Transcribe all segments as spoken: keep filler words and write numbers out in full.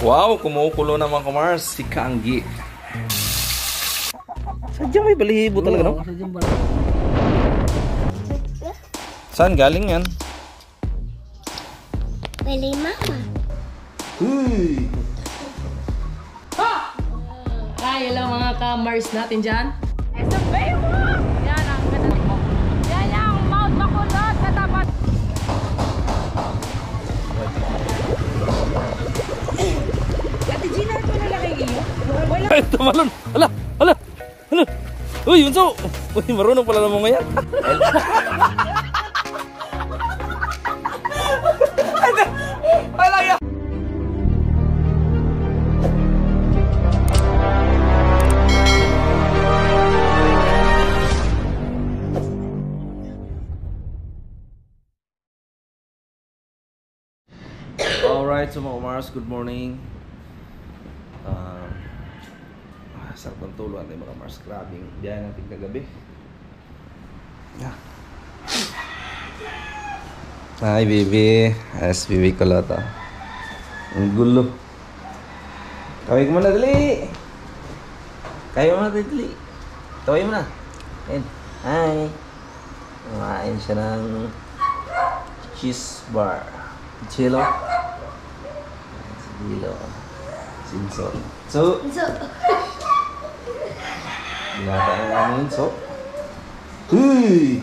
Wow, kumukulo naman ko Mars. Si Kanggi. Sadyang may balihibo talaga, no? Saan galing yan? Bali mama. Uy! Ha! Ay, hello mga ka-Mars natin dyan. Sabay mo! Yan ang ganda mo. Yan ang Mount Bacolod sa tapat. Ate Gina, ito na lang kayo. Wala. Ay, tumalon! Hala! Hala! Hala! Uy, Unso! Uy, marunong pala naman ngayon. Ay, lang yan! Alright, so mga Mars, good morning. Uh, sarap ng tulog natin mga Mars. Grabing biyahe natin kagabi. Yeah. Hi baby. Yes, baby Colota. Ang gulo. Kaway mo na dali. Kaya mo na dali. Kaway mo na. Ayan. Hi. Kumain siya ng cheese bar. Chilo. Chilo. Sinso. So. So, Nata ang namin so. Uy!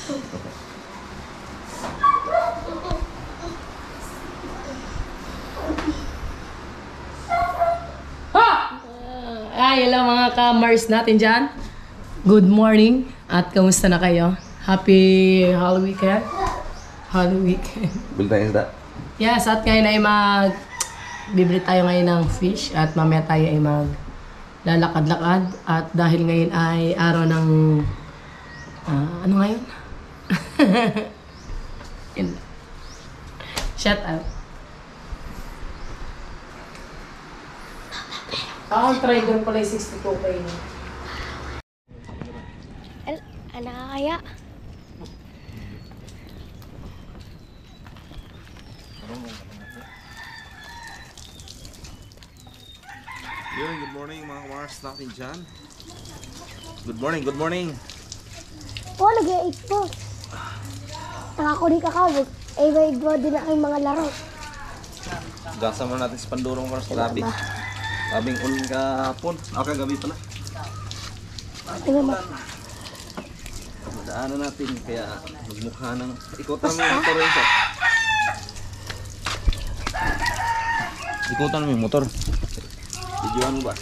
Ha! Ay, hello mga ka-Mars natin dyan. Good morning. At kamusta na kayo? Happy Holy Weekend. Holy Weekend. Bili tayo isda. Yes, at ngayon ay mag... Bibili tayo ngayon ng fish at mamaya tayo ay mag... lalakad-lakad. At dahil ngayon ay araw ng... ah, ano ngayon? Yun. Shout out. Ako ang trader pala yung sixty-two K niya. al, ano ka kaya? Yun, good morning mga Mars natin dyan. Good morning, good morning. Oh, nag-eight po. Nakakuli ka kawag. Eh, may iba din na kayong mga laro. Gasa mo natin sa pandurong Mars. Grabe. Grabing ulan kahapon. Ah, kagabi pala. Tingnan mo. Daanan natin kaya magmukha ng... Ikutan mo yung motor yun siya. Ikutan mo yung motor. Videoan mo ba?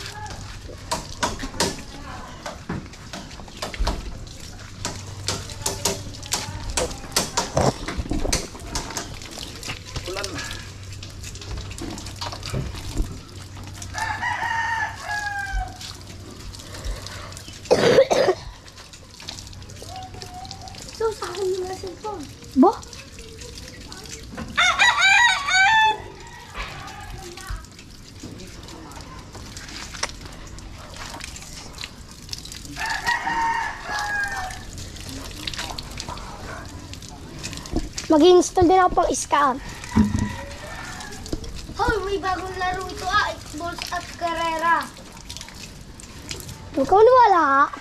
Ulan. So, sa akin yung mga cellphone. Bo? Mag-install din ako pang scan. Hoy, may bagong laro ito ah. Xbox at Carrera. Huwag ka maniwala.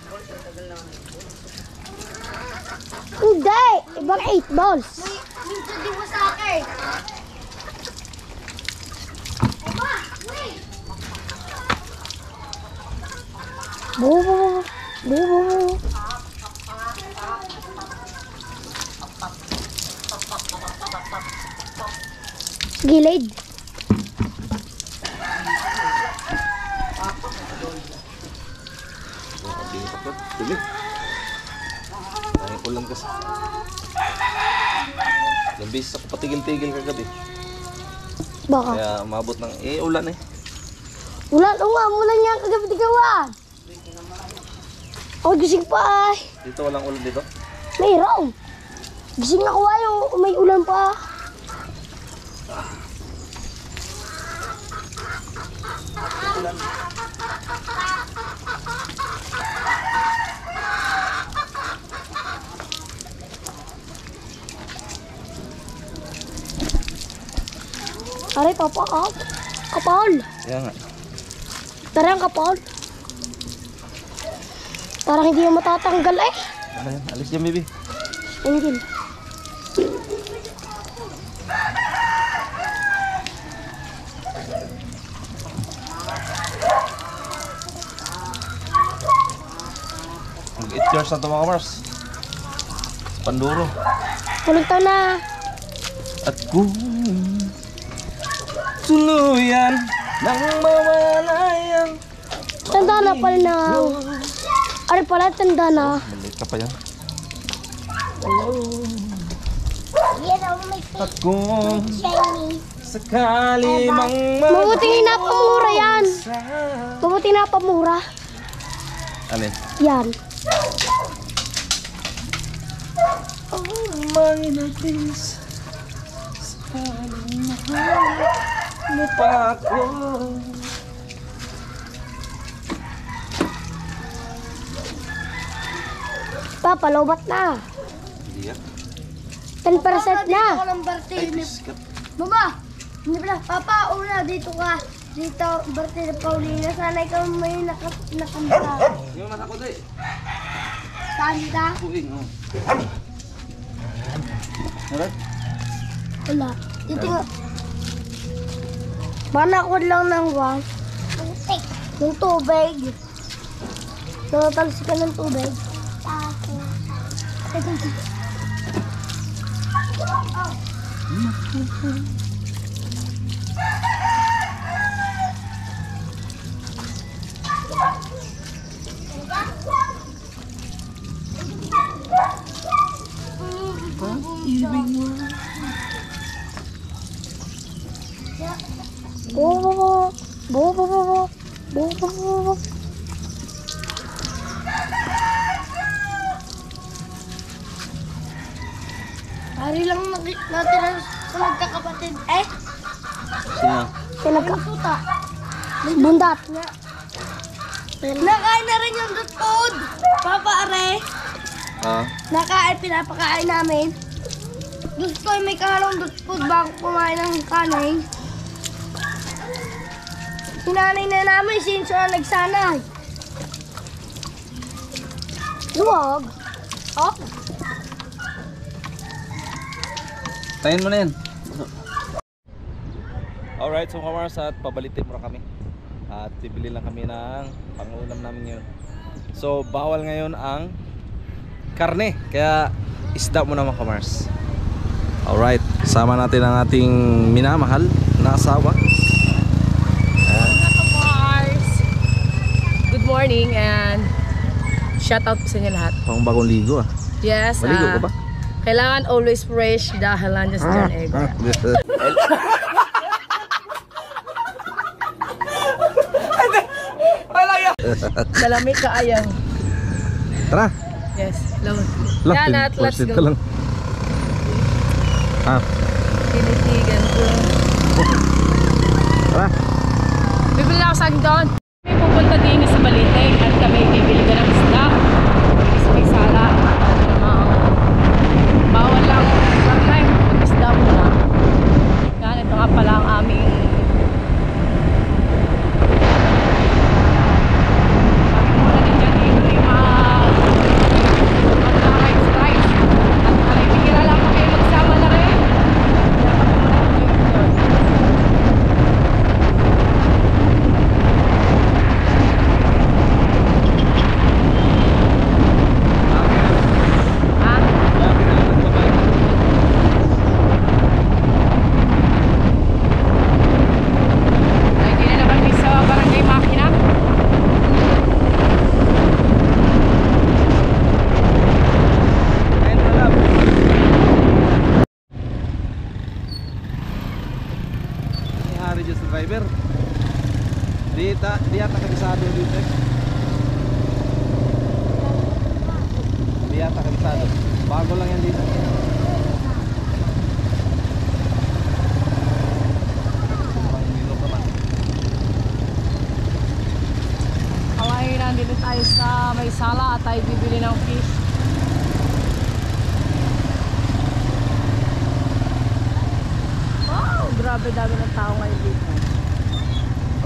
Hindi! Ibang eight balls. May minto din mo sa akin. Aba! Wait! Bubo! Bubo! Gilid. Tulig. Ay, ulan kasi. Ilang beses ako patigil-tigil kagabi. Baka? Kaya umabot ng... Eh, ulan eh. Ulan, oo nga, ulan niya kagabi di gawan. Ako gising pa ay. Dito walang ulan dito. Mayroon. Gising na ko ay, oh, may ulan pa. Ulan. Aray, papa ka. Kapal. Kaya nga. Tara ang kapal. Parang hindi na matatanggal eh. Ano yan? Alis yan, baby. Angel. Mag-eight years na ito mga kamars. Panduro. Walang taon na. At kung tuluyan nang mawalayan. Tanda na pala na. Ari pala, tanda na. Maliit ka pa yan. Yan ang may At kung shiny. sakali mang Mabuting napamura yan. Mabuting napamura. Alin? Yan. Ang mga naglis sakaling mahal mo pa ako. Papa, lobat na. Hindi yan. ten percent na. ng birthday Ay, ni biskat. Mama. Hindi pala. Papa, una dito ka. Dito, birthday ni Paulina. Sana ikaw may naka, nakamta. Yung mata ko di. Saan kita? Puing, oh. Alright? Wala. Dito nga. Manakod lang ng wang. Yung tubig. Nakatalsi ka ng tubig. Bo bo bo. Bo bo bo bo. Bo bo bo bo. Hari lang naki- natira sa magkakapatid. Eh, Sino? Pinagka. tuta. Bundat. Nakain na rin yung dot food. Papa, are. Ah? Nakain, pinapakain namin. Gusto ko yung may kahalong dot food bago kumain ng kanin. Sinanay na namin, sinso na nagsanay. Luwag. Oh, Tayin mo na yan. Alright, so kamars, at pabalitin mo na kami. At bibili lang kami ng pangulam namin ngayon. So bawal ngayon ang karne, kaya isda mo naman kamars. Alright, sama natin ang ating minamahal na asawa. Mars! Good morning and shout out po sa inyo lahat. Pang bagong ligo ah. Yes, Maligo ah, ka ba? kailangan always fresh dahil nandiyan si John Ego. Malamig ka ayaw. Tara! Yes, lawag. Lang, Yan at let's ka go. lang. Ah, Tinitigan ko. tara! Bibili na ako sa akin doon. Kami pupunta din sa Baliteng at kami bibili ka ng isda. Sa may sala. Uh, bawal lang one time mag-isda muna. Yan, ito nga pala ang aming sabi muna din dyan, hindi mag mag-rice-rice. At alay, bigila lang pa kayo magsama na rin. Dapat muna kayo yun. Ah, lagi na naman din sa barangay Makina. Ayun na lang. May hari dyan sa driver. Di, ta, di yata kabisado dito eh. Di yata kabisado. Bago lang yan dito. Sobrang minor naman. Kaway, nandito tayo sa may sala at tayo bibili ng fish. Wow, grabe dami ng tao ngayon dito.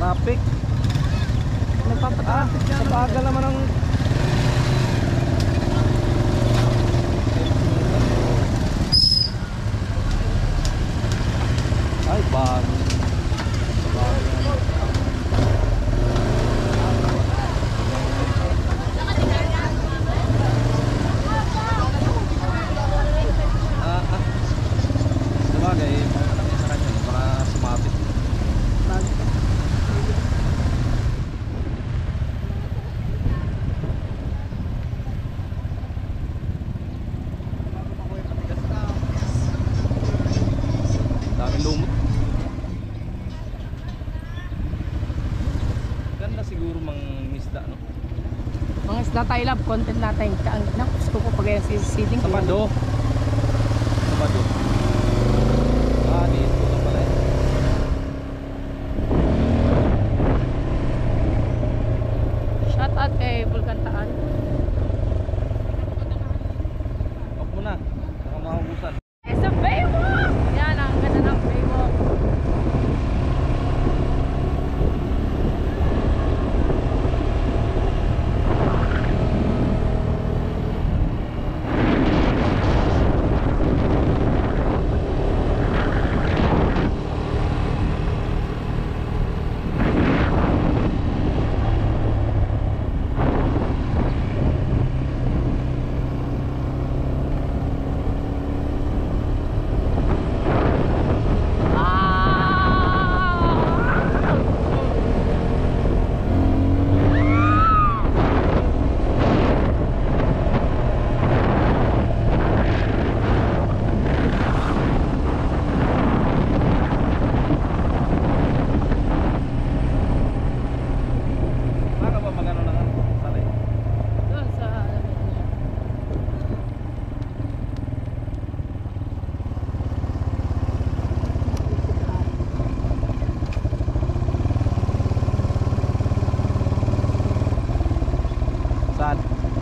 Traffic. Nagpapatraffic Ah, sa bagal naman ang ay bag. Ah, ah. Sabagay, pagkatapos sa kanya para sumapit. Daming lumot. Ganda siguro mang isda, no? Mga isda tayo love, content natin. Ang gusto ko pag yung sisisiding. Sabado. Sabado. Ah, dito na pala. Shout out kay Bulkantaan. Huwag mo na. Baka maubusan. It's a Baywalk! Yan, ang ganda ng Baywalk. Baka ba magano na nga? Salay. Doon sa... Saan?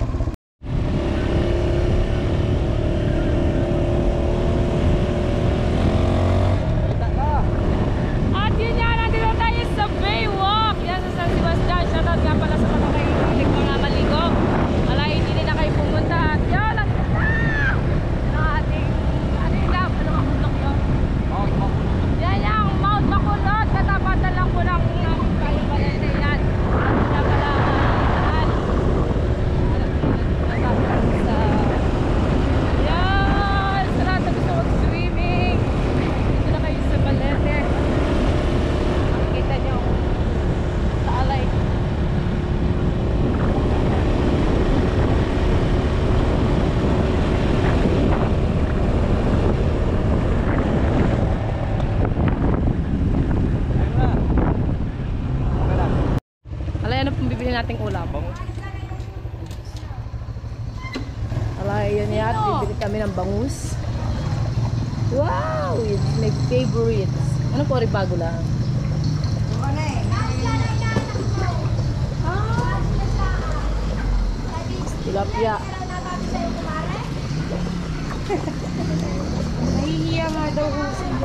At yun yan, nandito tayo sa Baywalk. Yan sa San Sebastian. Shoutout nga pala sa mga kahilig mga maligo. Alay, hindi na kayo pumunta. At yun, ang ganda! Ang ating, ano yun lang, ano ang bundok yun? Yan yung Mount Bacolod. Katapatan lang po ng ng Kalubalete yan. Ano na pala, saan? Sa... Yan! Sa lahat na gusto mag-swimming. Dito na kayo sa Balete. Makikita nyo sa alay. Ayun na. Okay na. Alay, ano pong bibili nating ulam? Bango. Alay, yun yan. Bibili kami ng bangus. Wow! It's my favorite. Ano po rin bago lang? Tilapia. Nahihiya nga daw ko sa iyo.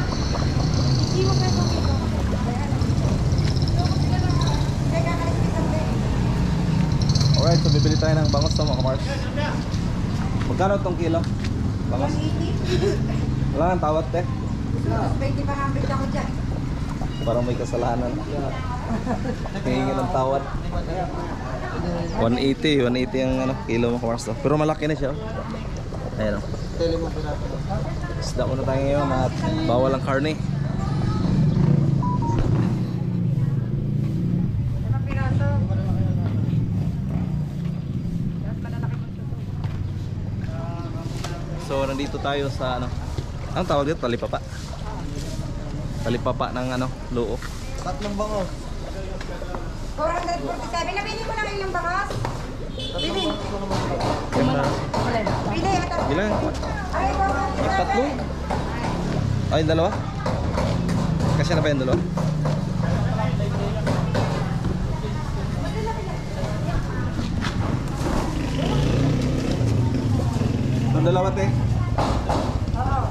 Alright, so bibili tayo ng bangos sa mga kamars. Magkano tong kilo? Bangos? Wala nang tawad, te. twenty pa nga bigla ko dyan. Parang may kasalanan. Hihingi ng tawad. one eighty, one eighty ang ano, kilo mga kamars. Pero malaki na siya. Oh. Ayan o. Isda muna tayo ngayon at bawal ang karne. So nandito tayo sa ano, ang tawag dito, talipapa. Talipapa ng ano, luo. Tatlong bango. four forty-seven. Nabili mo na ngayon yung bangos? Bili. Yung na, Bili. bilang? Ay, four forty-seven. Tatlo? Ay, dalawa? Kasi na ba yung dalawa? Ang dalawa, te? Oo.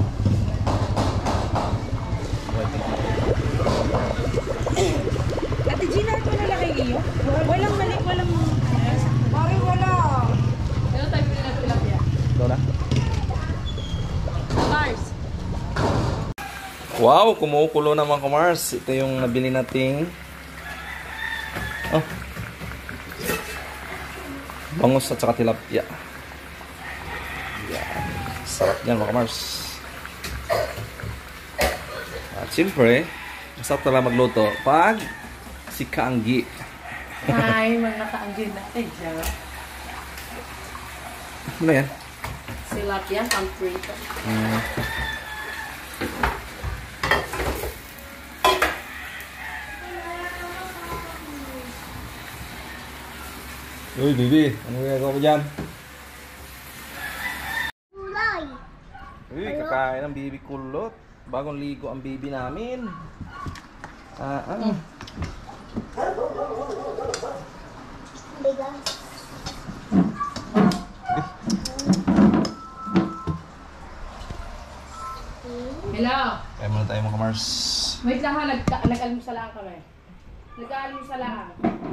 Wow, kumukulo naman Kamars. Ito yung nabili nating oh, bangus at saka tilapia. Yan. Sarap yan mga Kamars. At siyempre, masarap talaga magluto pag si Kaanggi. Ay, mga kaanggin natin dyan. Ano yan? Tilapia, pang prito. Hmm. Uy, Bibi, ano ginagawa mo dyan? Kulay. Uy, kakain ng Bibi kulot. Bagong ligo ang Bibi namin. Ah, ah. Bigas. Hello. Kaya muna tayo mga Kamars. Wait lang ha, nag nag-almusal lang kami. Nag-almusal lang.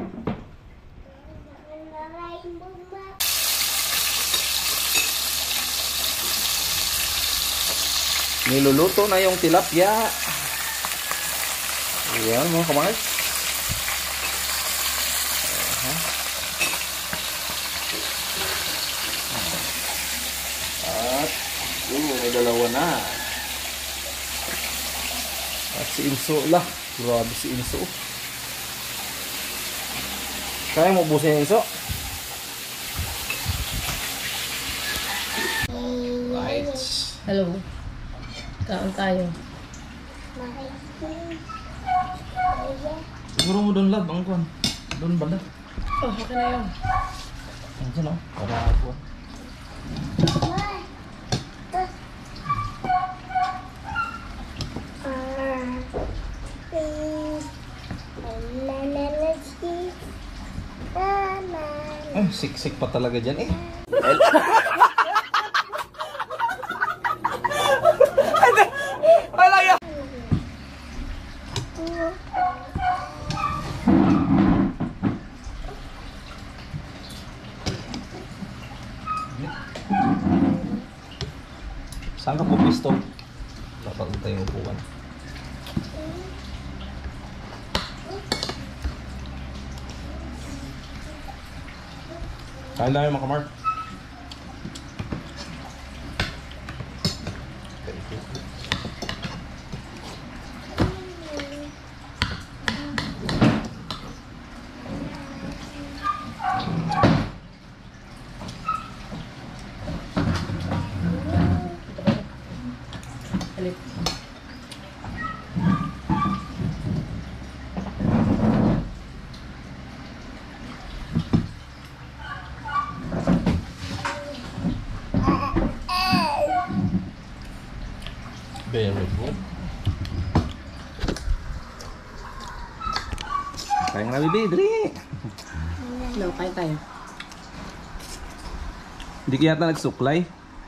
Niluluto na yung tilapia. Ayan mga Kamars. At yun, may dalawa na. At si Inso lah. Grabe si Inso. Kaya mo ubusin yung Inso? Right. Hello. Kaon tayo. Siguro mo doon lab, ang kuhan. Doon banda. Oh, okay na yun. Ang dyan o. Para ako. Ay, siksik pa talaga dyan eh. Saan ka po pisto? Dapat tayo yung upuan. Kain na yung mga Kamar. Halip. Very good. Kaya nga bibi, dali. No, kain tayo. Hindi ka yata nagsuklay.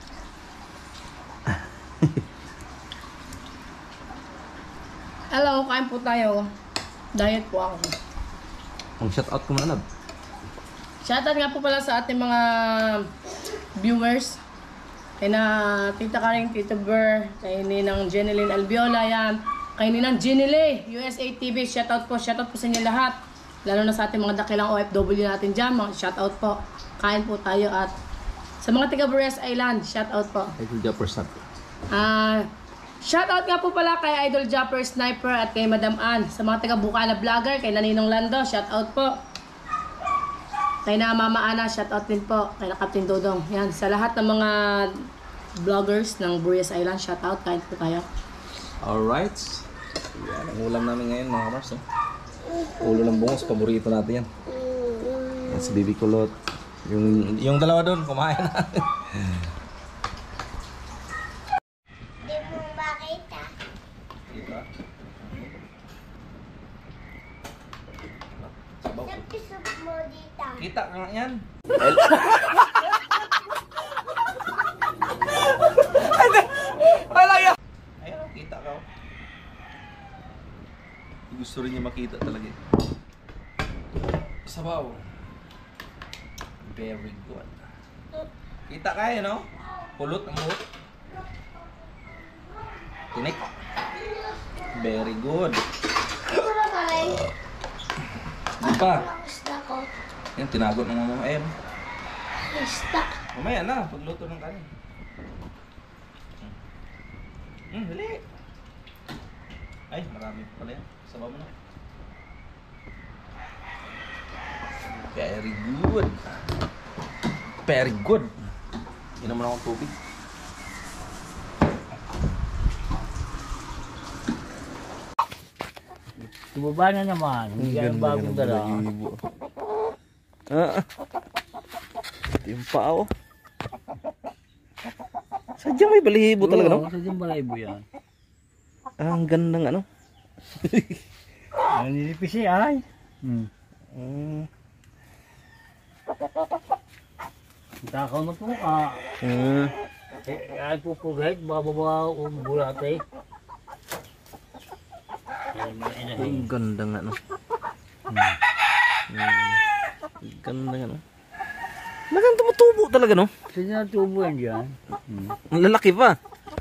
Hello, kain po tayo. Diet po ako. Ang shout out ko muna lab. Shoutout nga po pala sa ating mga viewers. Kay na Tita Karing, Tita Ber, kay Ninang Jeneline Albiola, yan. Kay Ninang Jenile, U S A T V, shoutout po, shoutout po sa inyo lahat. Lalo na sa ating mga dakilang O F W natin dyan, mga shoutout po. Kain po tayo at sa mga taga Bures Island, shoutout po. Idol Japper Sat. Ah, shoutout nga po pala kay Idol Japper Sniper at kay Madam Ann. Sa mga taga Bukana Vlogger, kay Naninong Lando, shoutout po. Kay na Mama Ana, shoutout din po. Kay na Captain Dodong. Yan, sa lahat ng mga vloggers ng Bures Island, shoutout. Kain po tayo. Alright. Yan ang ulam namin ngayon mga Kamars. Oh. Ulo ng bungos, paborito natin yan. Yan si Bibi Kulot. Yung, yung dalawa doon, kumain na. Di mo makita. Diba? Napisok mo dito. Kita ka nga yan. Ayun, kita ka. Gusto rin niya makita talaga. Sabaw. Very good. Kita ka eh, no? Pulot ang buhok. Tinik. Very good. Ito na pala eh. Di pa. Ang isda ko. Yan, tinagot ng mga ayun. Isda. Mamaya na, pagluto ng kanin. Hmm, dali. Ay, marami pa pala yan. Sabaw mo na. Very good. Very good. Inom mo na akong tubig. Tumaba na naman. Hindi ka ang bagong dala. Ah. Ito yung paa, oh. Sadyang may balihibo talaga, no? Oo, sadyang balahibo yan. Ah, ang gandang ano. Ang nilipis eh, ay. Hmm. Mm. Takaw na po ka. Mm. Eh, ay po po kahit bababa o bulate. Ay, mga inahin. Ang gandang ano. Mm. Ang gandang ano. Magang tumutubo talaga, no? Sadyang natubo yan dyan. Hmm. Ang lalaki pa.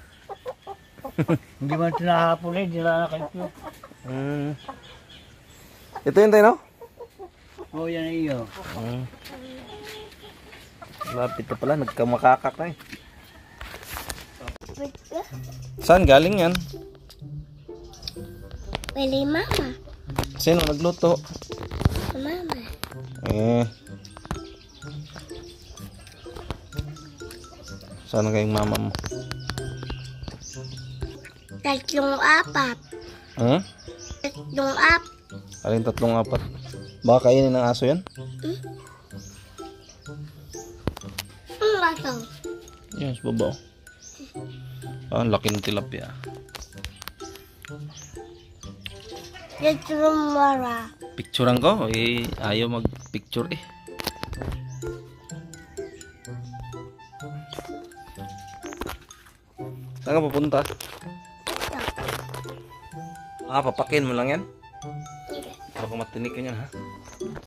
Hindi man tinahapon eh, hindi na nakaipyo. Mm. Ito yun tayo, no? Oo, yan ay iyo. Mm. Lapit na pala, nagkamakakak na eh. Saan galing yan? Pwede mama. Sino nagluto? Mama. Eh. Saan kayong mama mo? Tatlong apat. Hmm? Tatlong apat. Alin tatlong apat? Baka kainin ng aso yan? Ang baso. Yan, sa baba. Ah, ang laki ng tilapia. Tatlong mara. Picturean ko? Eh, ayaw mag-picture eh. Saan ka pupunta? Ah, papakin mo lang yan? Baka matinik ka yan, ha?